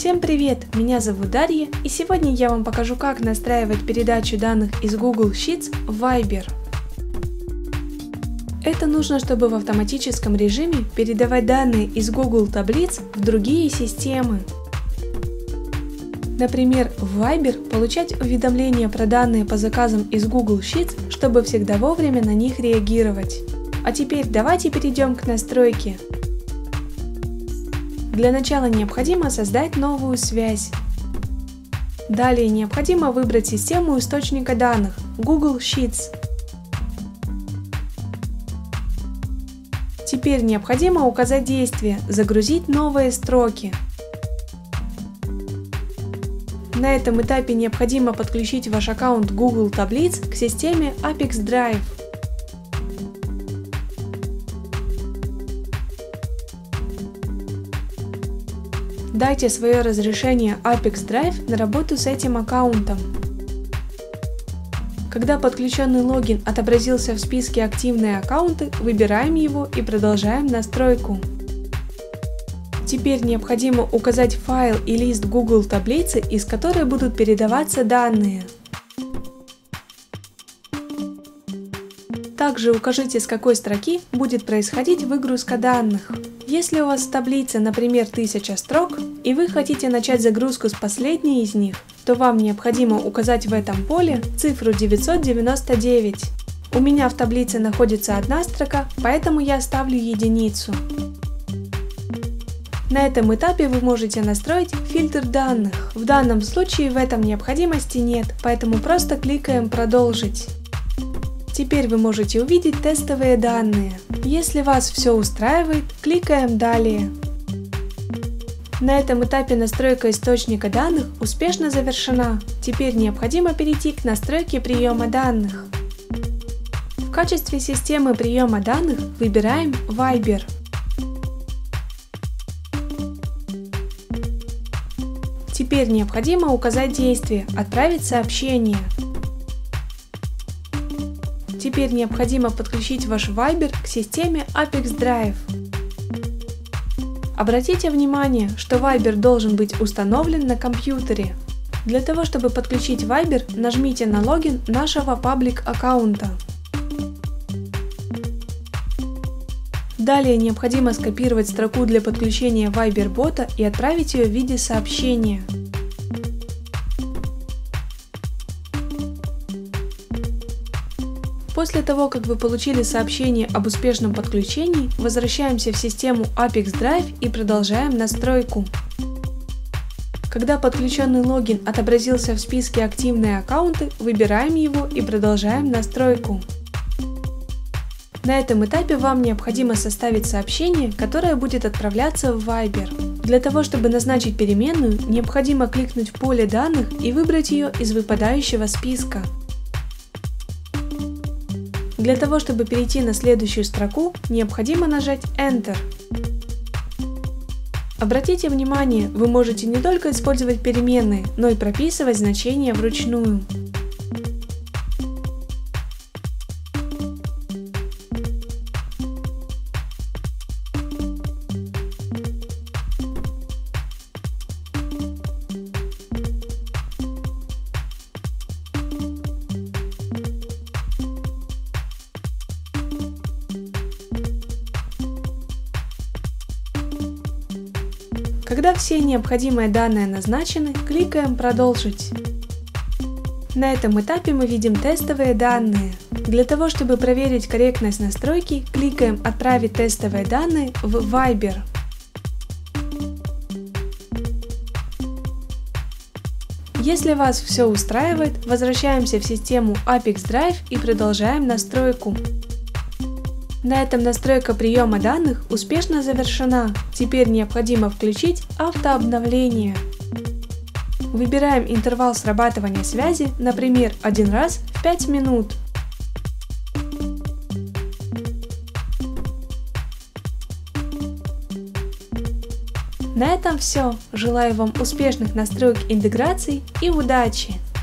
Всем привет! Меня зовут Дарья, и сегодня я вам покажу, как настраивать передачу данных из Google Sheets в Viber. Это нужно, чтобы в автоматическом режиме передавать данные из Google таблиц в другие системы. Например, в Viber получать уведомления про данные по заказам из Google Sheets, чтобы всегда вовремя на них реагировать. А теперь давайте перейдем к настройке. Для начала необходимо создать новую связь. Далее необходимо выбрать систему источника данных Google Sheets. Теперь необходимо указать действие «Загрузить новые строки». На этом этапе необходимо подключить ваш аккаунт Google таблиц к системе Apex Drive. Дайте свое разрешение Apex Drive на работу с этим аккаунтом. Когда подключенный логин отобразился в списке «Активные аккаунты», выбираем его и продолжаем настройку. Теперь необходимо указать файл и лист Google таблицы, из которой будут передаваться данные. Также укажите, с какой строки будет происходить выгрузка данных. Если у вас в таблице, например, 1000 строк, и вы хотите начать загрузку с последней из них, то вам необходимо указать в этом поле цифру 999. У меня в таблице находится одна строка, поэтому я ставлю единицу. На этом этапе вы можете настроить фильтр данных. В данном случае в этом необходимости нет, поэтому просто кликаем «Продолжить». Теперь вы можете увидеть тестовые данные. Если вас все устраивает, кликаем «Далее». На этом этапе настройка источника данных успешно завершена. Теперь необходимо перейти к настройке приема данных. В качестве системы приема данных выбираем Viber. Теперь необходимо указать действие «Отправить сообщение». Теперь необходимо подключить ваш Viber к системе Apex Drive. Обратите внимание, что Viber должен быть установлен на компьютере. Для того, чтобы подключить Viber, нажмите на логин нашего паблик-аккаунта. Далее необходимо скопировать строку для подключения Viber-бота и отправить ее в виде сообщения. После того, как вы получили сообщение об успешном подключении, возвращаемся в систему Apex Drive и продолжаем настройку. Когда подключенный логин отобразился в списке «Активные аккаунты», выбираем его и продолжаем настройку. На этом этапе вам необходимо составить сообщение, которое будет отправляться в Viber. Для того, чтобы назначить переменную, необходимо кликнуть в поле данных и выбрать ее из выпадающего списка. Для того, чтобы перейти на следующую строку, необходимо нажать Enter. Обратите внимание, вы можете не только использовать переменные, но и прописывать значения вручную. Когда все необходимые данные назначены, кликаем «Продолжить». На этом этапе мы видим тестовые данные. Для того, чтобы проверить корректность настройки, кликаем «Отправить тестовые данные в Viber». Если вас все устраивает, возвращаемся в систему Apex Drive и продолжаем настройку. На этом настройка приема данных успешно завершена. Теперь необходимо включить автообновление. Выбираем интервал срабатывания связи, например, 1 раз в 5 минут. На этом все. Желаю вам успешных настроек интеграций и удачи!